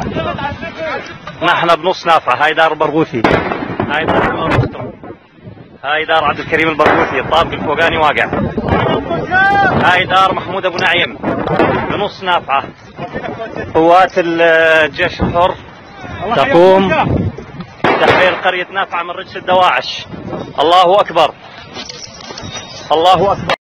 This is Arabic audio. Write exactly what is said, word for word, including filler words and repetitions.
نحن بنص نافعة. هاي دار برغوثي، هاي دار هاي دار عبد الكريم البرغوثي، الطابق الفوقاني واقع. هاي دار محمود ابو نعيم بنص نافعة. قوات الجيش الحر تقوم تحرير قرية نافعة من رجس الدواعش. الله أكبر، الله أكبر.